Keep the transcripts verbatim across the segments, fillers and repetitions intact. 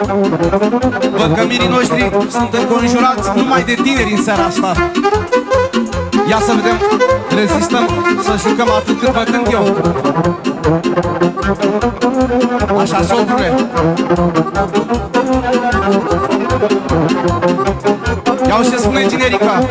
Văd că mirii noștri sunt înconjurați numai de tineri în seara asta. Ia să vedem, rezistăm să jucăm atât cât vă cânt eu. Așa, socrule. Iau ce spune generica.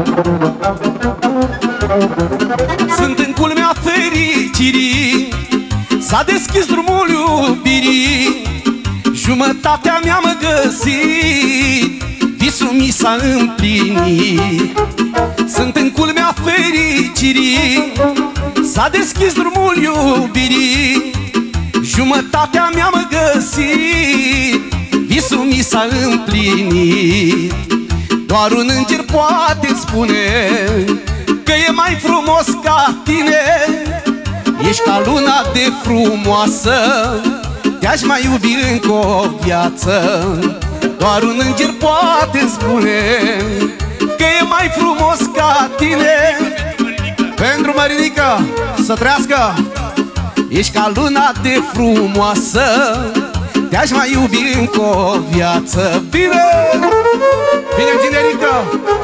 Sunt în culmea fericirii, s-a deschis drumul iubirii, jumătatea mea mă găsit, visul mi s-a împlinit. Sunt în culmea fericirii, s-a deschis drumul iubirii, jumătatea mea mă găsit, visul mi s-a împlinit. Doar un înger poate spune că e mai frumos ca tine. Ești ca luna de frumoasă, te-aș mai iubi încă o viață. Doar un înger poate spune că e mai frumos ca tine. Pentru Mărinică, să trăiască. Ești ca luna de frumoasă, te-aș mai iubi încă o viață. Bine! Bine, generică!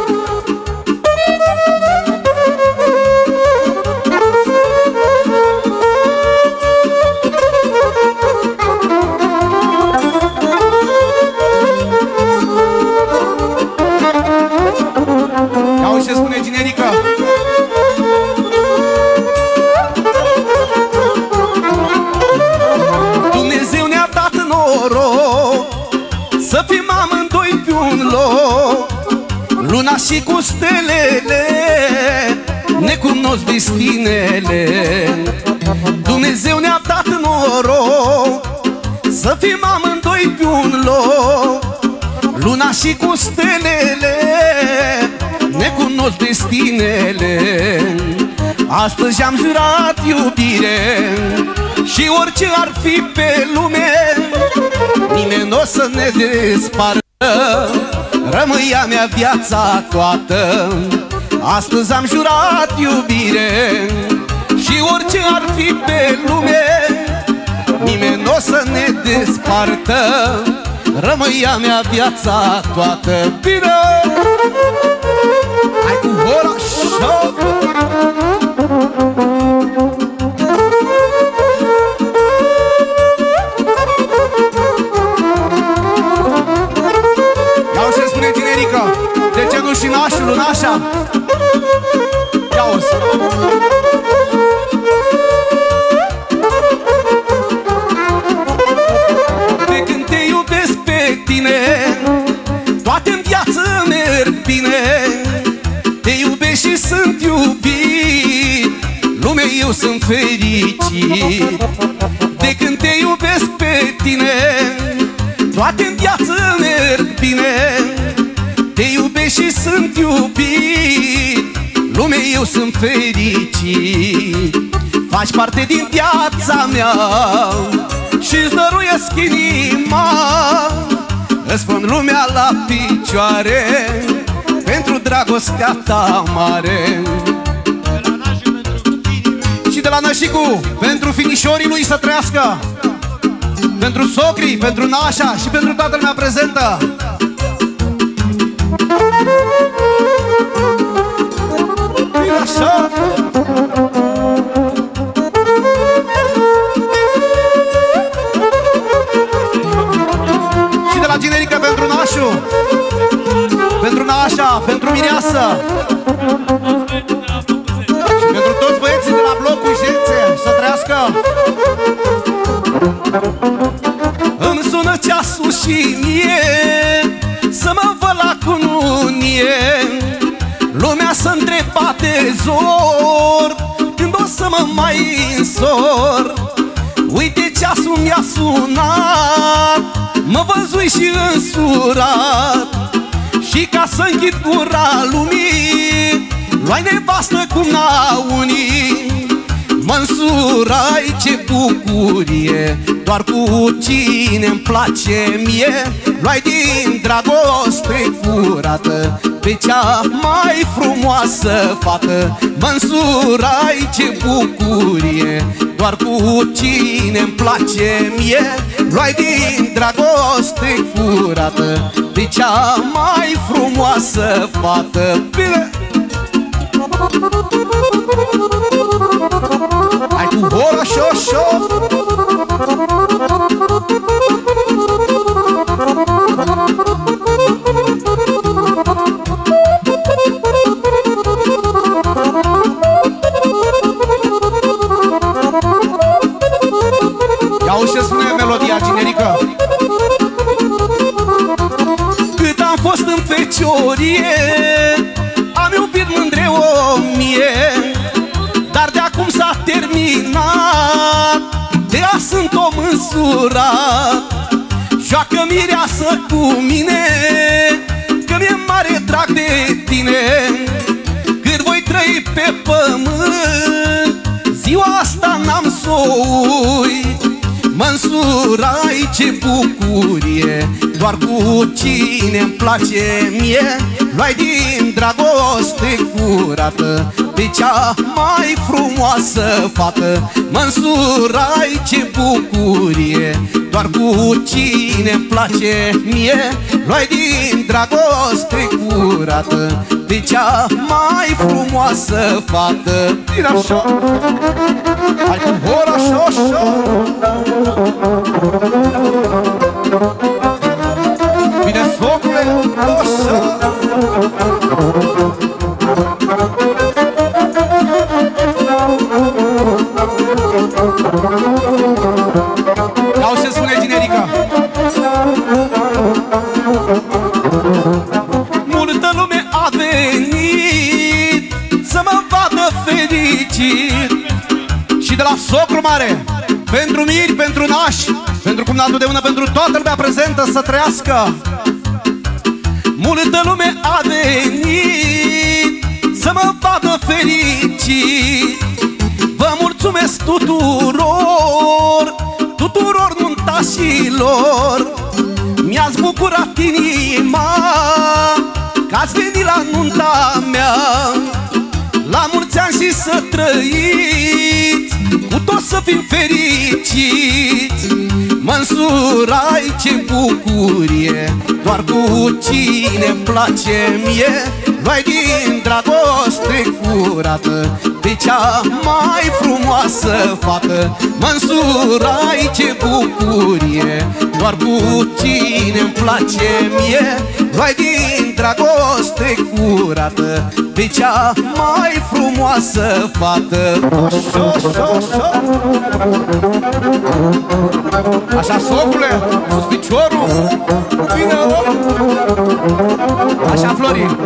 Auzi ce spune generică? Dumnezeu ne-a dat noroc să fim amândoi pe un loc. Luna și cu stelele ne cunosc destinele. Dumnezeu ne-a dat noroc să fim amândoi pe un loc. Luna și cu stelele ne cunosc destinele. Astăzi am jurat iubire și orice ar fi pe lume, nimeni n-o să ne despartă, rămâi a mea viața toată. Astăzi am jurat iubire și orice ar fi pe lume, nimeni n-o să ne despartă, rămâi a mea viața toată. Bine! Hai cu hora așa! Iau ce spune generică. De ce nu și nașul în așa? Iau-ți! De când te iubesc pe tine, toate-n viață merg bine. Te iubesc și sunt iubit, lume eu sunt fericit. De când te iubesc pe tine, toate-n viață merg bine. Te iubesc și sunt iubit, lume eu sunt fericit. Faci parte din viața mea și-ți dăruiesc inima. Îți pun lumea la picioare pentru dragostea ta mare. Și de la Nășicu, pentru finișorii lui să trăiască, pentru socrii, pentru nașa și pentru toată lumea prezentă. Bine așa! Și de la generică pentru nașul, pentru nașa, pentru mireasă și pentru toți băieții de la blocul Jențe, să trăiască. Îmi sună ceasul și mie să mă văd la cununie. Lumea să întreba de zor când o să mă mai însor. Uite ceasul mi-a sunat, mă văzui și însurat. Și ca să închid gura lumii, luai nevastă cum n-au unii. Mă însurai, ce bucurie, doar cu cine-mi place mie. Luai din dragoste curată pe cea mai frumoasă fată. Mă însurai, ce bucurie, doar cu cine-mi place mie. Luai din dragoste curată de cea mai frumoasă fată. Bine! Hai cu hora șo-șo! Ia-o ce spune melodia generică. Cât am fost în feciorie, am iubit mândre o mie, dar de acum s-a terminat, de azi sunt om însurat. Joacă mireasă cu mine, că mi-e mare drag de tine. Cât voi trăi pe pământ, ziua asta n-am s-o uit. Mă-nsurai, ce bucurie, doar cu cine-mi place mie. Luai din dragoste curată de cea mai frumoasă fată. Mă-nsurai, ce bucurie, doar cu cine-mi place mie. Luai din dragoste curată de cea mai frumoasă fată. Din așa, hai cu hora șo-șo. Bine, socule, așa. Iau ce spune generica. Multă lume a venit să mă vadă fericit, și de la socru mare, pentru miri, pentru nași, pentru cumnatul de mână, pentru toată lumea prezentă să trăiască. Multă lume a venit să mă vadă fericit. Vă mulțumesc tuturor, tuturor nuntașilor. Mi-ați bucurat inima că ați venit la nunta mea. La mulți ani și să trăiți, cu toți să fim fericiți. Mă-nsurai, ce bucurie, doar cu cine-mi place mie. Luai din dragoste curată de cea mai frumoasă fată. Mă-nsurai, ce bucurie, doar cu cine-mi place mie. Luai din dragoste curată de cea mai frumoasă fată. Așa, socule, sus piciorul. Bine, așa, Florin.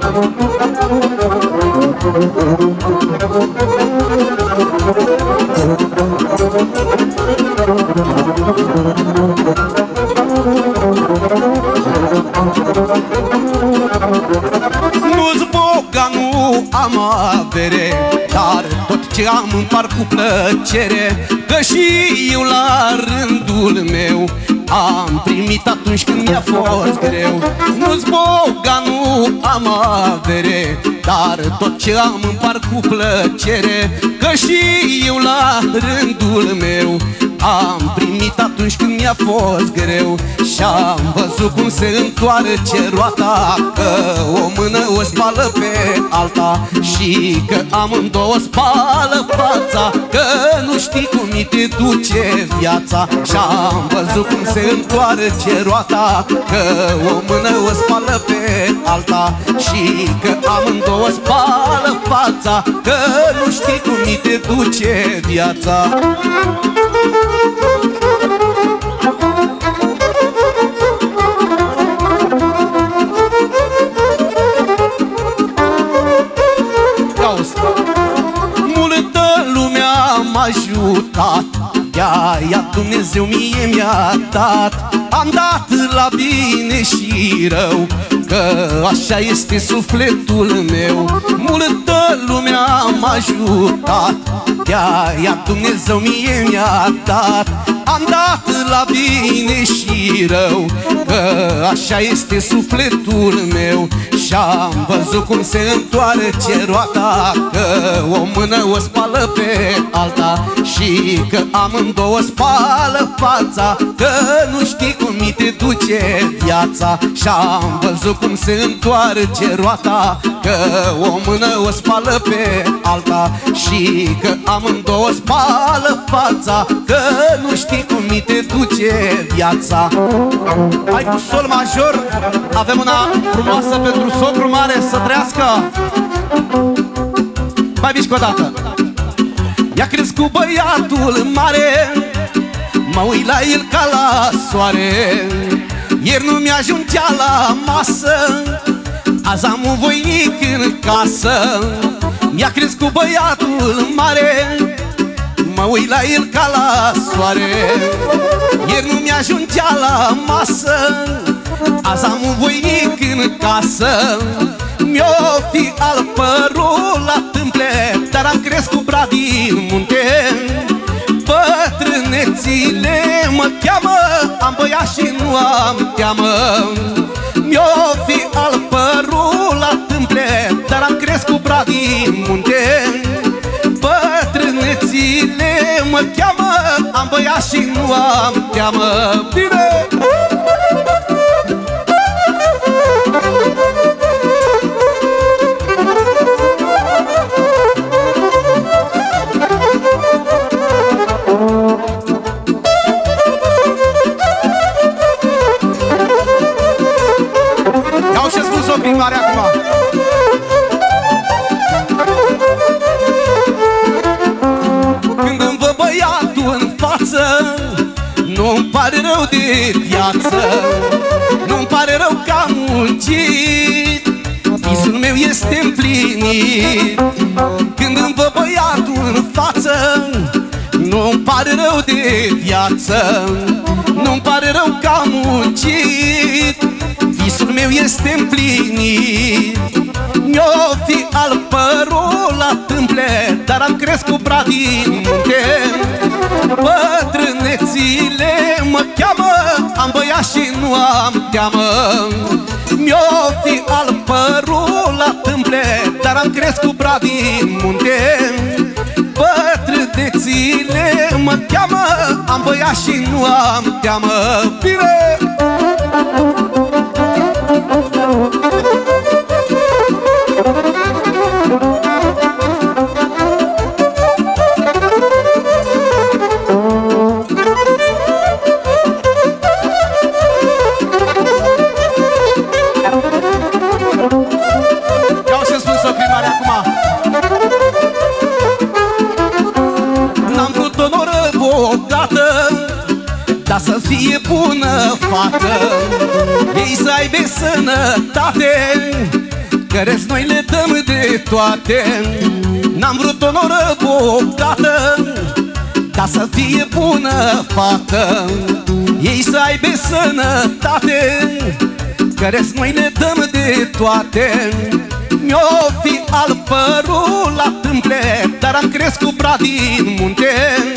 Nu-s boga, nu am avere, dar tot ce am împart cu plăcere. Că și eu la rândul meu am primit atunci când mi-a fost greu. Nu-s boga, nu am avere, dar tot ce am împart cu plăcere. Că și eu la rândul meu am primit atunci când mi-a fost greu. Și-am văzut cum se întoarce roata, că o mână o spală pe alta și că amândouă spală fața, că nu știi cum mi te duce viața. Și-am văzut cum se întoarce roata, că o mână o spală pe alta și că amândouă spală fața, că nu știi cum mi te duce viața. Multă lumea m-a ajutat, de-aia Dumnezeu mie mi-a dat. Am dat la bine și rău, că așa este sufletul meu. Multă lumea m-a ajutat, de-aia Dumnezeu mie mi-a dat. Am dat la bine și rău, că așa este sufletul meu. Și-am văzut cum se întoarce roata, că o mână o spală pe alta și că amândouă spală fața, că nu știi cum mi te duce viața. Și-am văzut cum se întoarce roata, că o mână o spală pe alta și că amândouă spală fața, că nu știi cum mi te duce viața. Hai cu sol major, avem una frumoasă pentru socru mare, să trăiască. Mai mici o dată. Mi-a crescut băiatul mare, mă uit la el ca la soare. Ieri nu mi-ajungea la masă, azi am un voinic în casă. Mi-a crescut băiatul mare, mă uit la el ca la soare. Ieri nu mi-ajungea la masă, azi am un voinic în casă. Mi-o fi al părul la tâmple, dar am crescut bra din munte. Bătrânețile mă cheamă, am băiat și nu am teamă. Mi-o fi al părul la tâmple, dar am crescut bra din munte. Bătrânețile mă cheamă, am băiat și nu am teamă. Bine! Iau și spus-o prin mare acum. Când îmi văd băiatul în față, nu-mi pare rău de viață, nu-mi pare rău că am muncit, visul meu este împlinit. Când îmi văd băiatul în față, nu-mi pare rău de viață, nu-mi pare rău că am muncit, visul meu este împlinit. Mi-o fi al părul la tâmple, dar am crescut bra din munte. Bătrânețile mă cheamă, am băiat și nu am teamă. Mi-o fi al părul la tâmple, dar am crescut bra din munte. Bătrânețile mă cheamă, am băiat și nu am teamă. Bine! Iau și spus-o primare acum. N-am vrut o noră bogată, dar să fie bună fată, ei să aibă sănătate, că rest noi le dăm de toate. N-am vrut o noră bogată, dar să fie bună fată, ei să aibă sănătate, că rest noi le dăm de toate. Mi-o fi al părul la tâmple, dar am crescut bra din munte.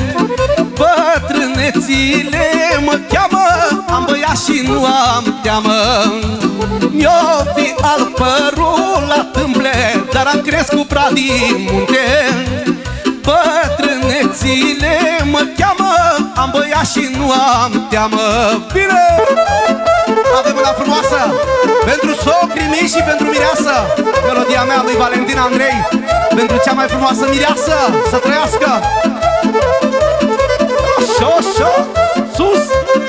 Bătrânețile mă cheamă, am băiat și nu am teamă. Mi-o fi al părul la tâmple, dar am crescut bra din munte. Bătrânețile mă cheamă, am băiat și nu am teamă. Bine! Avem una frumoasă pentru socrii mei și pentru mireasă. Melodia mea lui Valentin Andrei, pentru cea mai frumoasă mireasă. Să trăiască! Așa, așa, sus!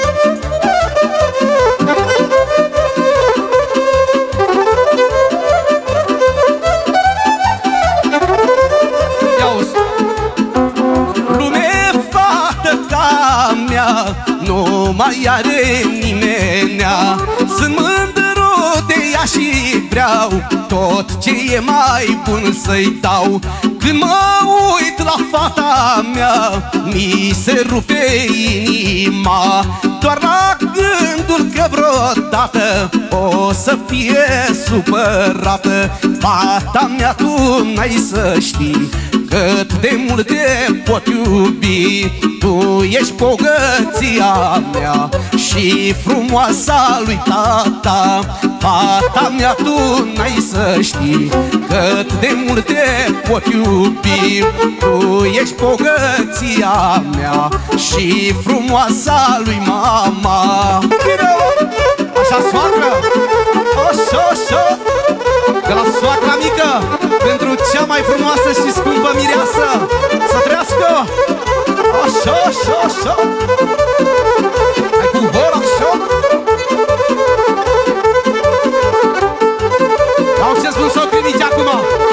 Ia-uzi! Lume, fată ca mea, nu mai are nimenea. Sunt mândru de ea și vreau tot ce e mai bun să-i dau. Când mă uit la fata mea, mi se rupe inima, doar la gândul că vreodată o să fie supărată. Fata mea, tu n-ai să știi cât de mult te pot iubi. Tu ești bogăția mea și frumoasa lui tata. fata mea, tu n-ai să știi cât de mult te pot iubi. Tu ești bogăția mea și frumoasa lui mama. Așa, soacră! Așa, așa! De la soacra mică, pentru cea mai frumoasă și scumpă mireasă, să trăiască! Așa, așa, așa! Hai cu hora, așa! Au ce spun socrinici acum!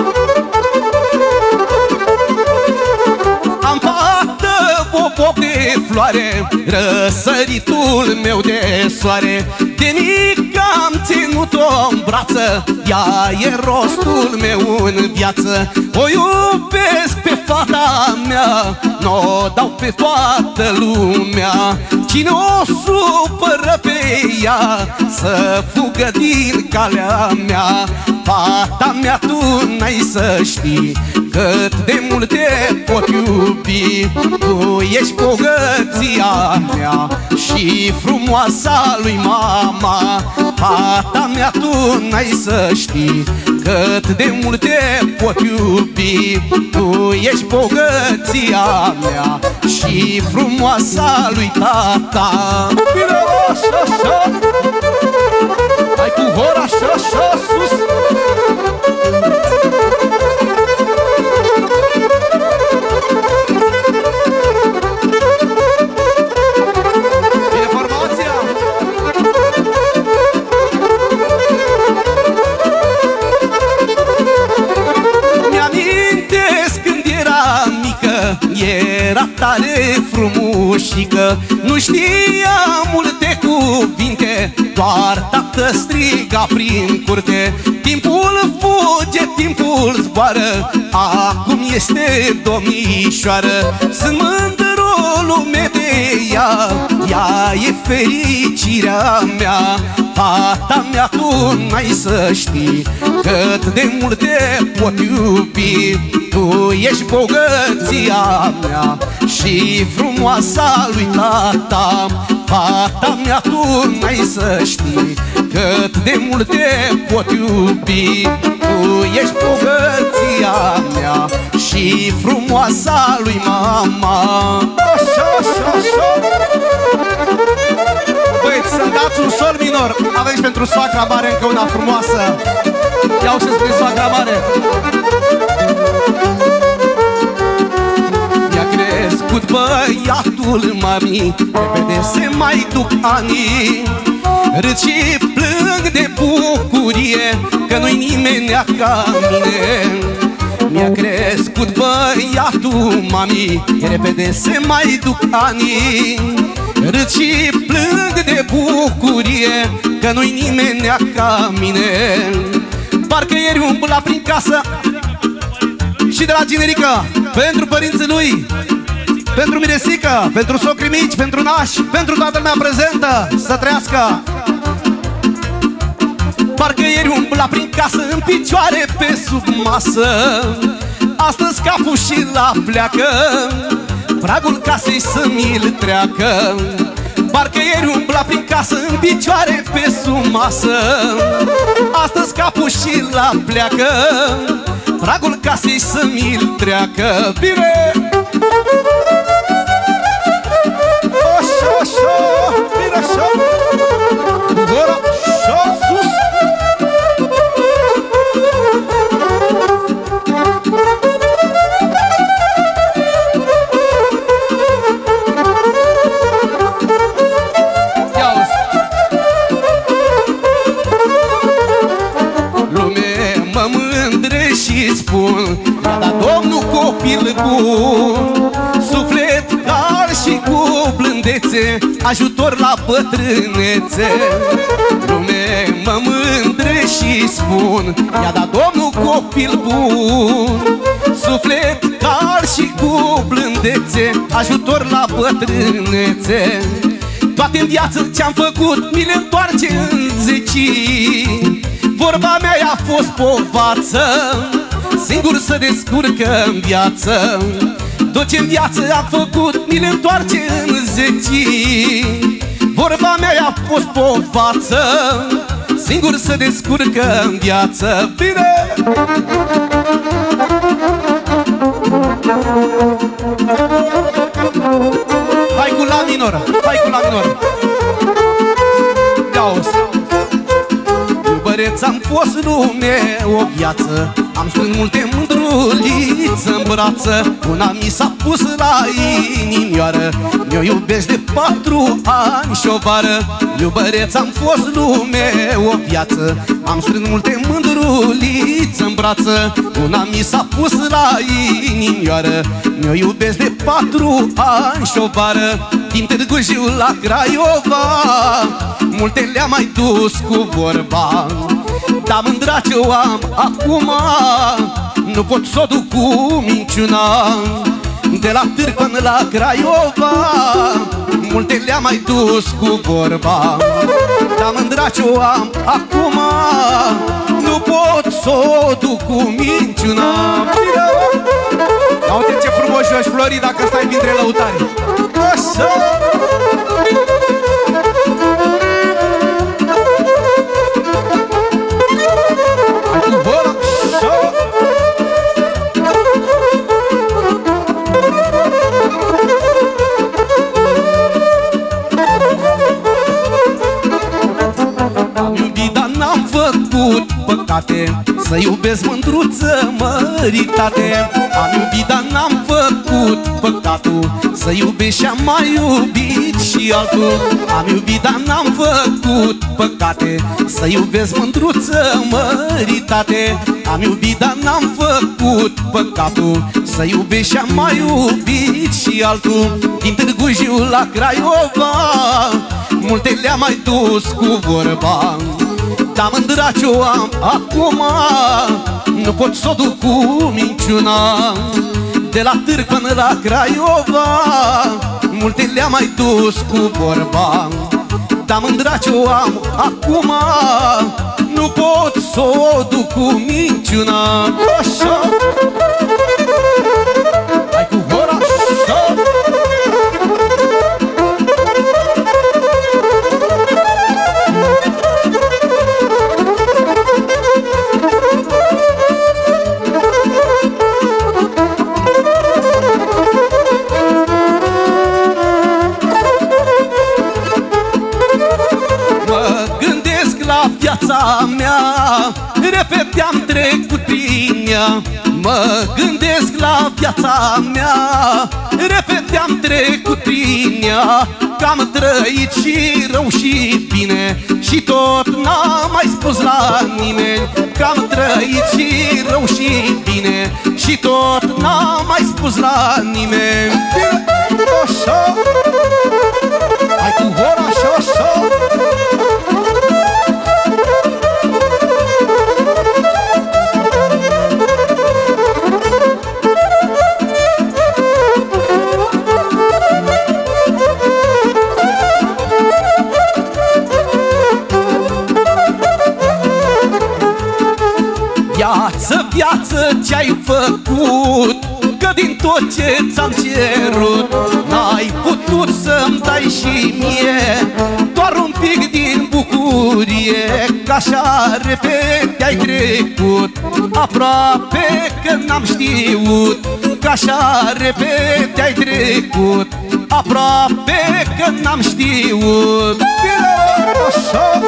Am fată popoc de floare, răsăritul meu de soare. De mic am ținut-o în brață, ea e rostul meu în viață. O iubesc pe fata mea, n-o dau pe toată lumea. Cine o supără pe ea, să fugă din calea mea. Fata mea, tu n-ai să știi cât de mult te pot iubi. Tu ești bogăția mea și frumoasa lui mama. Fata mea, tu n-ai să știi cât de mult te pot iubi. Tu ești bogăția mea și frumoasa lui tata. Bine, așa, așa! Hai cu hora, așa, așa, sus! Bine, formația! Mi-amintesc când era mică, era tare frumușică. Nu știa multe cuvinte, doar tată striga prin curte. Timpul fuge, timpul zboară, acum este domnișoară. Sunt mândru lume de ea, ea e fericirea mea. Fata mea, tu n-ai să știi cât de mult te pot iubi. Tu ești bogăția mea și frumoasa lui tata. Fata mea, tu n-ai să știi cât de mult te pot iubi. Tu ești bogăția mea și frumoasa lui mama. Așa, așa, așa! Băieți, să-mi dați un sol minor. Avem și pentru soacra mare încă una frumoasă. Iau și spre soacra mare. Mi-a crescut băiatul mami, repede se mai duc anii. Râd și plâng de bucurie că nu-i nimenea ca mine. Mi-a crescut băiatul mami, repede se mai duc anii. Râd și plâng de bucurie că nu-i nimenea ca mine. Parcă ieri umbla prin casă și de la generică, pentru părinții lui, pentru miresică, pentru socrii mici, pentru nași, pentru toată lumea prezentă, să trăiască. Parcă ieri umbla prin casă în picioare pe sub masă. Astăzi capul și la pleacă, pragul casei să mi-l treacă. Parcă ieri umbla prin casă în picioare pe sub masă. Astăzi capul și la pleacă, pragul casei să mi-l treacă. Bine! Așa, așa, bine așa! Gura, așa, sus! Și spun, mi-a dat Domnul copil bun, suflet cald și cu blândețe, ajutor la bătrânețe. Lume mă mândre și spun, mi-a dat Domnul copil bun, suflet cald și cu blândețe, ajutor la bătrânețe. Toate în viață ce-am făcut mi le întoarce în zecii. Vorba mea a fost povață, singur să descurcă în viață. Tot ce în viață am făcut mi le întoarce în zecii. Vorba mea a fost povață, singur se descurcă în viață. Bine! Hai cu la minor, hai cu la minor. Ia-o-s. Iubăreț am fost lume o viață, am strâns multe mândruliți în brață. Una mi s-a pus la inimioară, mi-o iubesc de patru ani și o vară. Iubăreț am fost lume o viață, am strâns multe mândruliți în brață. Una mi s-a pus la inimioară, mi-o iubesc de patru ani și o vară. Din Târgu Jiu la Craiova, multe le-am mai dus cu vorba, dar mândra ce-o am acum nu pot s-o duc cu minciuna. De la Târg până la Craiova, multe le-am mai dus cu vorba, dar mândra ce-o am acum nu pot s-o duc cu minciuna. Uite ce frumos joci, Florida, că stai dintre lăutari. Așa! Hai cu vola! Așa! Am iubit, dar n-am făcut păcate, să iubesc mândruță măritate. Am iubit, dar n-am făcut păcatul, să iubesc și-am mai iubit și altul. Am iubit, dar n-am făcut păcate, să iubesc mândruță măritate. Am iubit, dar n-am făcut păcatul, să iubesc și-am mai iubit și altul. Din Târgu Jiu la Craiova, multe le-am mai dus cu vorba, dar mândra ce-o am acum nu pot s-o duc cu minciuna. De la Târg până la Craiova, multe le-am mai dus cu vorba, dar mândra ce-o am acum nu pot s-o duc cu minciuna. Așa! Hai cu gura, așa! Viața mea, repede am trecut prin ea. Mă gândesc la viața mea, repede am trecut prin ea. Că am trăit și rău și bine și tot n-am mai spus la nimeni. Că am trăit și rău și bine și tot n-am mai spus la nimeni. Așa! Hai cu gura, așa, așa! Viață, viață, ce-ai făcut, că din tot ce ți-am cerut n-ai putut să-mi dai și mie doar un pic din bucurie. Că așa repede ai trecut, aproape că n-am știut. Că așa repede ai trecut, aproape că n-am știut. Așa!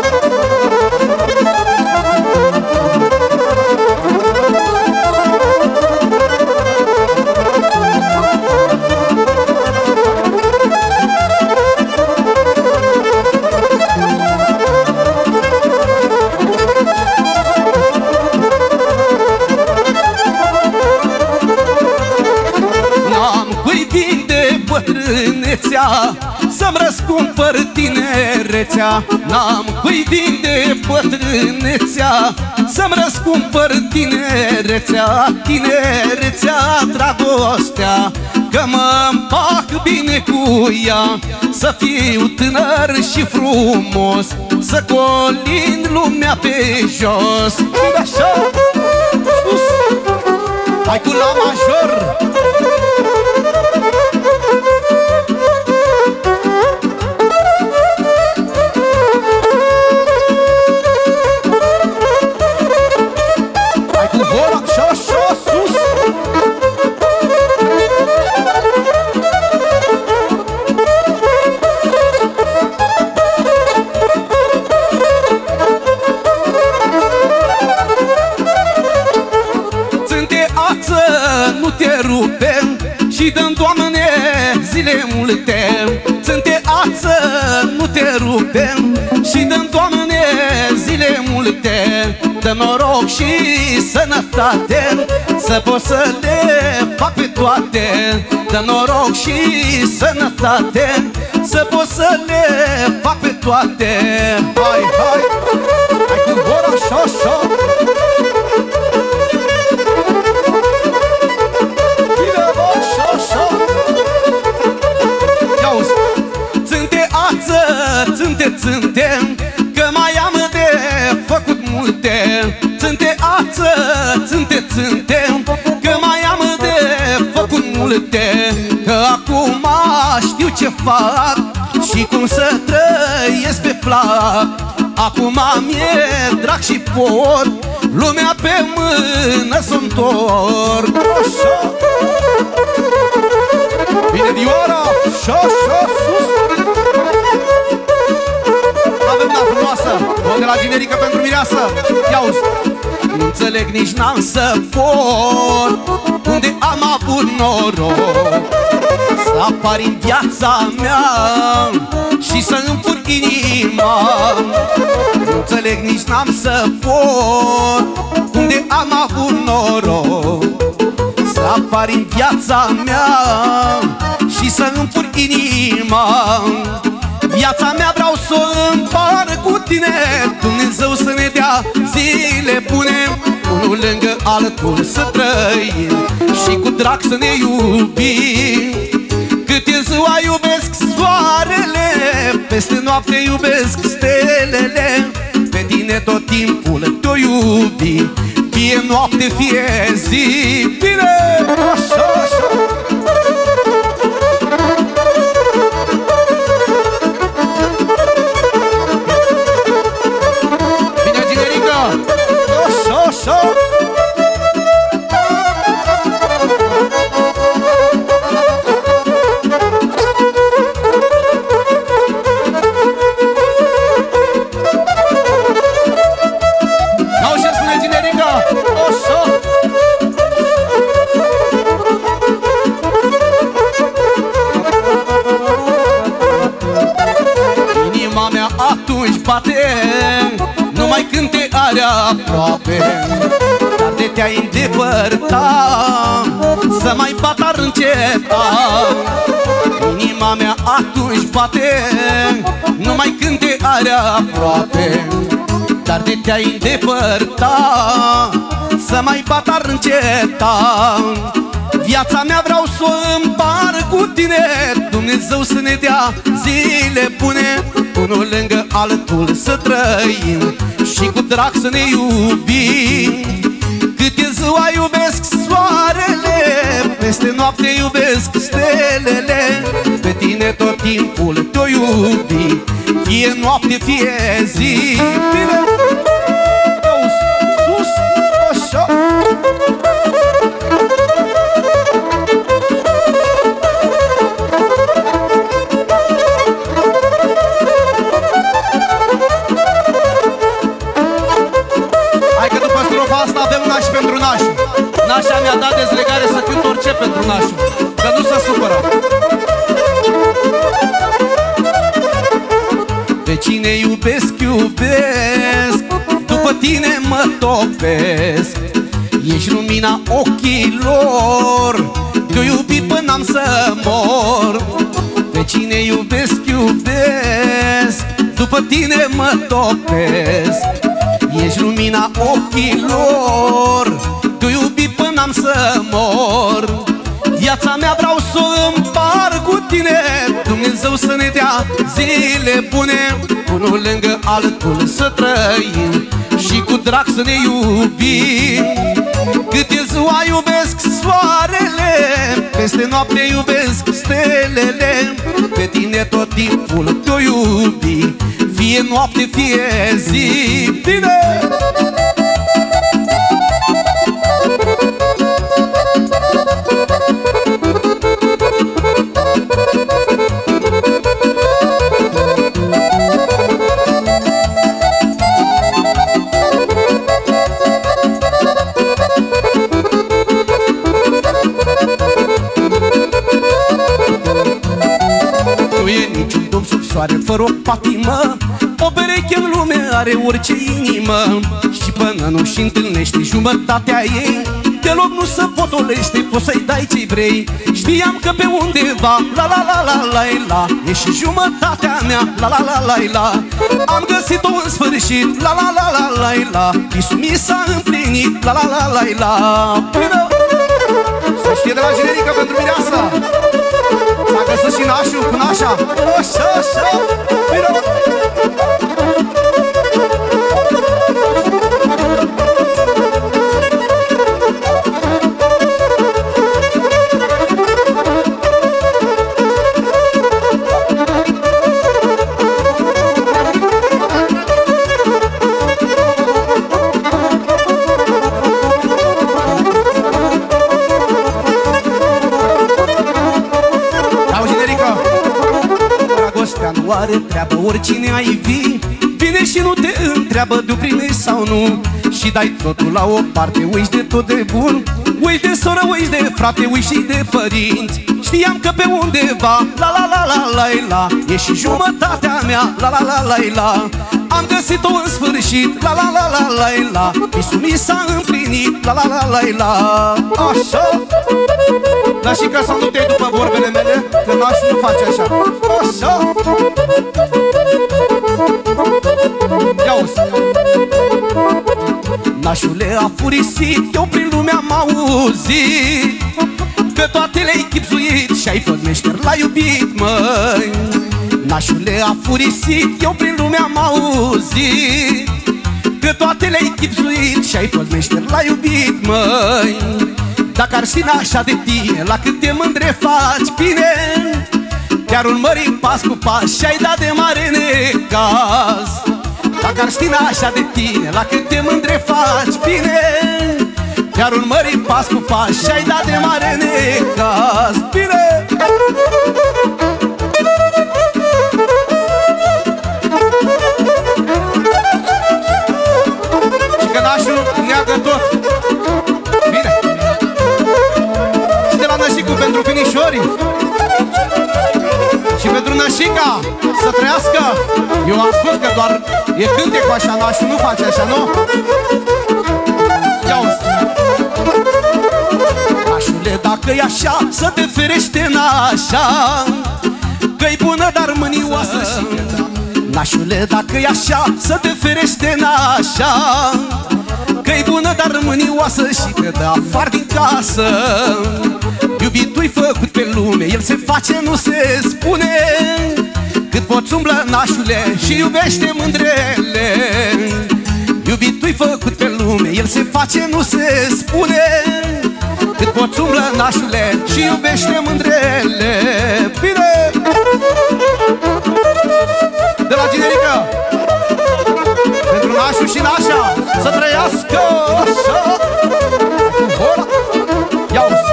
Bătrânețea să-mi răscumpăr tinerețea. N-am cui vinde bătrânețea să-mi răscumpăr tinerețea. Tinerețea, dragostea, că mă-mpac bine cu ea. Să fiu tânăr și frumos, să colind lumea pe jos. Așa, sus, hai cu la major. te rupem și dăm, Doamne, zile multe. Ținte ață, nu te rupem și dăm, Doamne, zile multe. Dă noroc și sănătate, să poți să le fac pe toate. Dă noroc și sănătate, să poți să le fac pe toate. Hai, hai, hai cu gura așa, așa. Bine, bă, așa, așa. Ia-uzi, ținte ață, ținte, ținte, că mai am de făcut multe. Ținte ață, ținte, ținte, că mai am de făcut multe. Că acum știu ce fac și cum să trăiesc pe plac. Acum mi-e drag și pot lumea pe mână să-mi întorc. Așa. Bine, Dioara, așa, așa, sus. Avem una frumoasă, o de la generică pentru mireasă. Ia-uzi. Nu înțeleg, nici n-am să pot unde am avut noroc să apar în viața mea și să îmi fur inima. Nu înțeleg, nici n-am să pot unde am avut noroc să apar în viața mea și să îmi fur inima. Viața mea vreau să o împar cu tine, Dumnezeu să ne dea zile bune, unul lângă altul să trăim și cu drag să ne iubim. Cât e ziua iubesc soarele, peste noapte iubesc stelele. Pe tine tot timpul te-o iubi, fie noapte, fie zi. Bine, așa, așa. Așa. N-au ce spune generica. Așa. Inima mea atunci bate numai când te are aproape, dar de te-ai îndepărtat să mai bat ar înceta. Inima mea atunci bate numai când te are aproape, dar de te-ai îndepărtat să mai bat ar înceta. Viața mea vreau să o împar cu tine, Dumnezeu să ne dea zile bune, unul lângă altul să trăim și cu drag să ne iubim. Cât e ziua iubesc soarele, peste noapte iubesc stelele. Pe tine tot timpul te-o iubi, fie noapte, fie zi. Bine, sus, așa. Asta avem nași pentru nași. Nașa mi-a dat dezlegare să cânt orice pentru nași, că nu se supără. Pe cine iubesc, iubesc, după tine mă topesc. Ești lumina ochilor, te-o iubi până am să mor. Pe cine iubesc, iubesc, după tine mă topesc. Ești lumina ochilor, te iubi până am să mor. Viața mea vreau să o împar cu tine, Dumnezeu să ne dea zile bune, unul lângă altul să trăim și cu drag să ne iubim. Cât e ziua iubesc soarele, peste noapte iubesc stelele. Pe tine tot timpul te-o iubi, fie noapte, fie zi. Bine! doare fără o patimă. O pereche în lume are orice inimă, și până nu-și întâlnește jumătatea ei, deloc nu se potolește, poți să-i dai ce vrei. Știam că pe undeva, la la la la la la, e și jumătatea mea, la la la la la. Am găsit-o în sfârșit, la la la la la la, visul mi s-a împlinit, la la la la la. Până să știe de la generică pentru mireasa, s-a găsit și nașul cu nașa. Așa, așa, până nu are treabă, oricine ai fi vine și nu te întreabă de-o primești sau nu, și dai totul la o parte, uiți de tot de bun, uiți de soră, uiți de frate, uiți și de părinți. Știam că pe undeva, la la la la la la, e și jumătatea mea, la la la la la. Am găsit-o în sfârșit, la la la la la la, visul mi s-a împlinit, la la la la la. Așa. Dar și ca să nu te iei după vorbele mele, că nașul nu face așa. Așa. Ia-uzi. Nașule a furisit, eu prin lume am auzit că toate le-ai chipzuit și ai fost meșter la iubit, măi. Nașule a furisit, eu prin lume am auzit că toate le-ai chipzuit și ai fost meșter la iubit, măi. Dacă ar fi nașa de tine, la câte mândre faci bine, te-ar urmări pas cu pas și ai dat de mare necaz. Dacă ar fi nașa de tine, la câte mândre faci bine, te-ar urmări pas cu pas și ai dat de mare necaz. Bine! Și că nașul neagă tot. Bine! Și de la nășicul pentru finișorii și pentru nășica să trăiască. Eu am spus că doar e cântecul așa, nașul nu face așa, nu? Ia-uzi. Nașule, dacă e așa, să te ferește nașa, că-i bună, dar mânioasă. Nașule, dacă e așa, să te ferește nașa, că-i bună, dar mânioasă și te dă afară din casă. Iubitul-i făcut pe lume, el se face, nu se spune, cât poți umblă, nașule, și iubește mândrele. Iubitul-i făcut pe lume, el se face, nu se spune, cât poți umblă, nașule, și iubește mândrele. Bine! De la generică pentru nașul și nașa, să trăiască așa. Ora! Ia-uzi!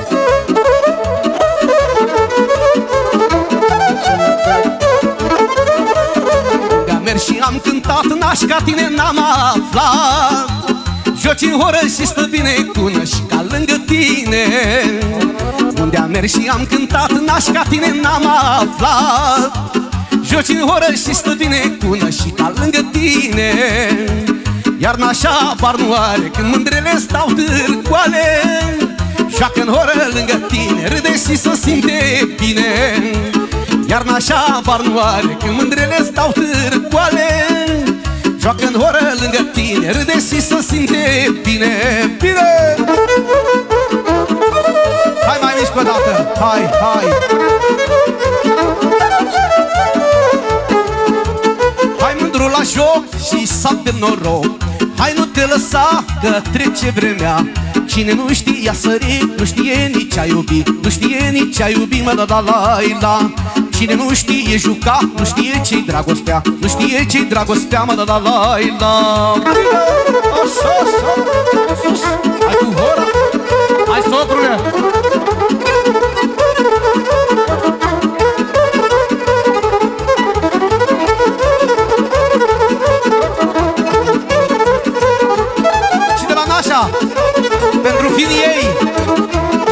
Am mers și am cântat, naș ca tine n-am aflat, joci în horă și stă bine cu nășica lângă tine. Unde am mers și am cântat, naș ca tine n-am aflat, joci în horă și stă bine cu nășica lângă tine. Iar nașa bar nu are când mândrele stau târcoale, joacă în horă lângă tine, râde și se simte bine. Iar nașa bar nu are când mândrele stau târcoale, joacă în horă lângă tine, râde și se simte bine. Bine! Hai mai mici pe dată, hai, hai! Hai mândru la joc și să avem noroc, hai nu te lăsa că trece vremea. Cine nu știe a sări, nu știe nici a iubi, nu știe nici a iubi, mă da da la la. Cine nu știe juca, nu știe ce-i dragostea, nu știe ce-i dragostea, mă da da la la. Așa, așa, sus, hai cu hora, hai sotrule. Și de la nașa, pentru finii ei,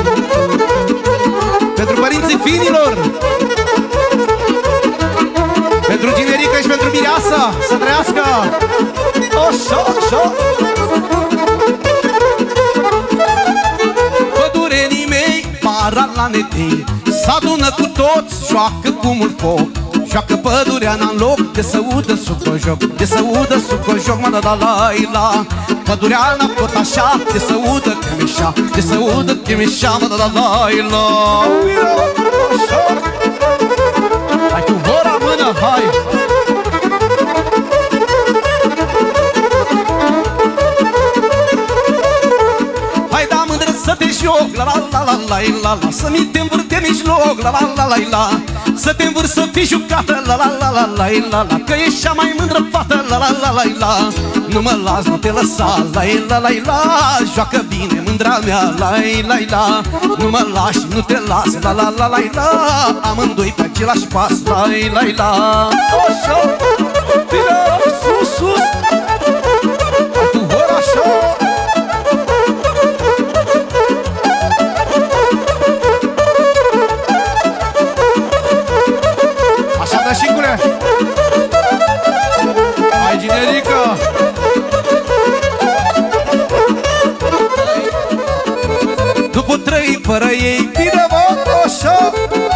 pentru părinții finilor. frumoasă, să trăiască! Așa, așa! Pădurenii mei, para la netei, s-adună cu toți, joacă cu mult foc. Joacă pădureana în loc de să udă sucojoc, de să udă sucojoc, mă da da la la. Pădureana tot așa, de să udă chimișa, de să udă chimișa, mă da da la la. Hai cu hora mână, hai! Hai da mândră să te joc, la la la la la la la. Să mi te învârte în mijloc, la la la la la. Să te învârt să fii jucată, la la la la la la la. Că ești cea mai mândră fată, la la la la la. Nu mă las, nu te lăsa, la la la la. Joacă bine mândra mea, la la la. Nu mă lași, nu te las, la la la la la. Amândoi pe același pas, la la la. Așa, bine, sus, sus. Cu hora așa. Șicule! Hai, generică! După trei fără ei, bine mă, așa!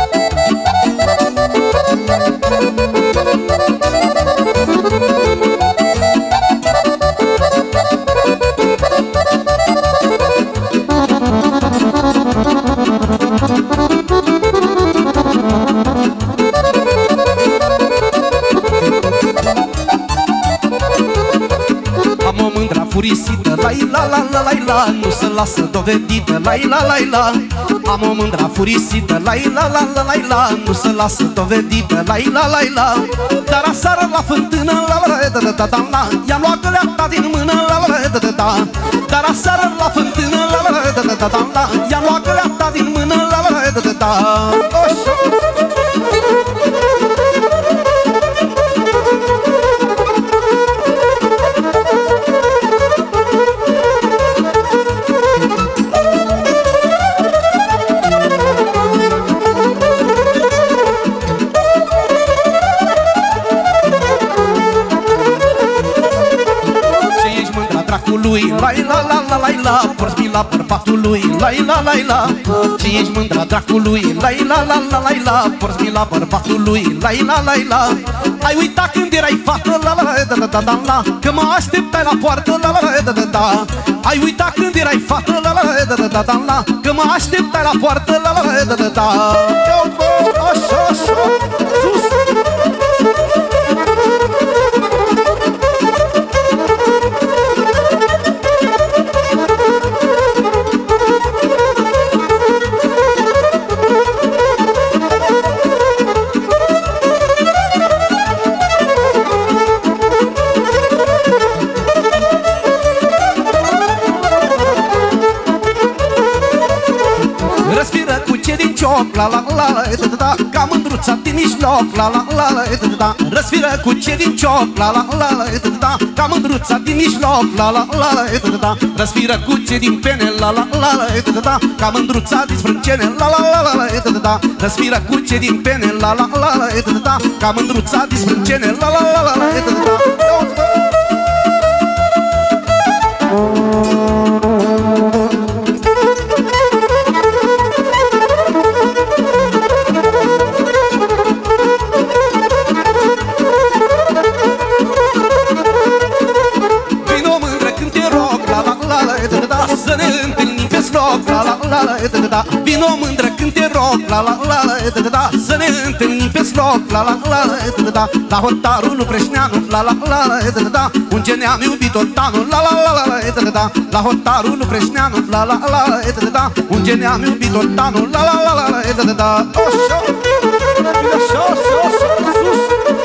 Furisită, la la la la la la. Nu se lasă dovedită, la la la la. Am o mândra furisită, la la la la la la. Nu se lasă dovedită, la la la la. Dar aseară la fântână, la la la la la la. I-am luat găleata din mână, la la la la la. Dar aseară la fântână, la la la la la la. I-am luat găleata din mână, la la la la la. Lui, la la la la la la. Porți la bărbatul lui, la la la la. Ce ești mândra dracului, la la la la la la. Porți la bărbatul lui, la la la la. Ai uitat când erai fată, la la la la la la la. Că mă așteptai la poartă, la la la la la. Ai uitat când erai fată, la la la la la la la. Că mă așteptai la poartă, la la la la la. Așa, așa, sus. La la la la la la. Ca mândruța din mijloc, la la la la la la. Răsfiră cu ce din cioc, la la la la la la. Ca mândruța din mijloc, la la la la la la. Răsfiră cu ce din pene, la la la la la la. Ca mândruța din sprâncene, la la la la la la. Răsfiră cu ce din pene, la la la la la la. Ca mândruța din sprâncene, la la la la la la. Să ne întâlnim pe sloc, la la la la la la. Vino mândră când te rog, la la la la la la. Să ne întâlnim pe sloc, la la la la la la. La hotarul lui Preșneanu, la la la la la la. Unde ne-am iubit otanul, la la la la la la la. La hotarul lui Preșneanu, la la la la la la. Unde ne-am iubit otanul, la la la la la la la. Așa, așa, așa, sus.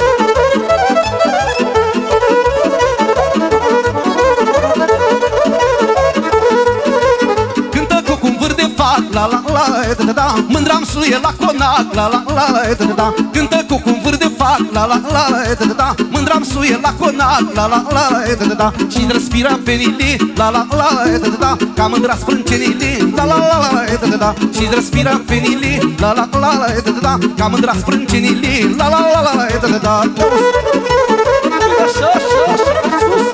La la la la la. Mândram suie la conac, la la la la la. Cântă cu un vâr de fac, la la la la la. Mândram suie la conac, la la la la la. Și răspiram pe nili, la la la la la. Ca mândra sprâncenili, la la la la la. Și răspiram pe nili, la la la la la. Ca mândra sprâncenili, la la la la la. așa, așa, așa, sus.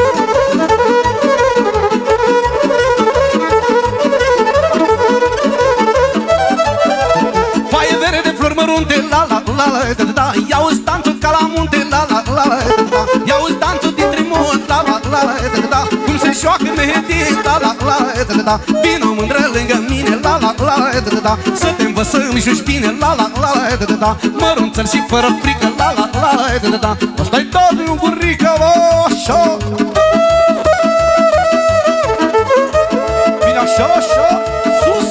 Foaie verde de flori mărunte, la la la la da da. Ia-uzi danțul ca la munte, la la la la da da. Ia-uzi danțul dintre munți, la la la la da da. Cum se joacă mehedii, la la la da da. Vino mândră lângă mine, la la la da da. Să te învățăm și bine, la la la da da. Mărunțăl și fără frică, la la la da da. Asta-i tare un burrică, așa. Bine așa, așa, sus.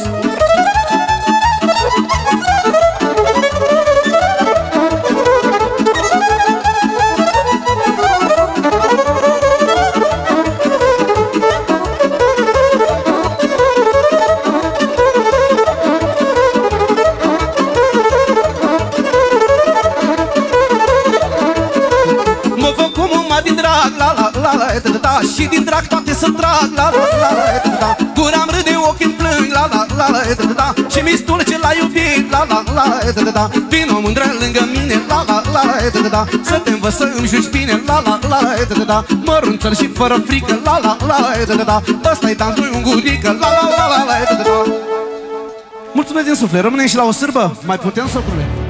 Și din drag toate să trag, la la la la da. Gura-mi râde, ochii-mi plâng, la la la la da. Și mi stulce la iubit, la la la la da. Vino mândră lângă mine, la la la la da. Să te învățăm și bine, la la la la da. Mărunțăl și fără frică, la la la la da. Ăsta-i dansul ungurică, la la la la la da. Mulțumesc din suflet, rămânem și la o sârbă. Mai putem, socrule?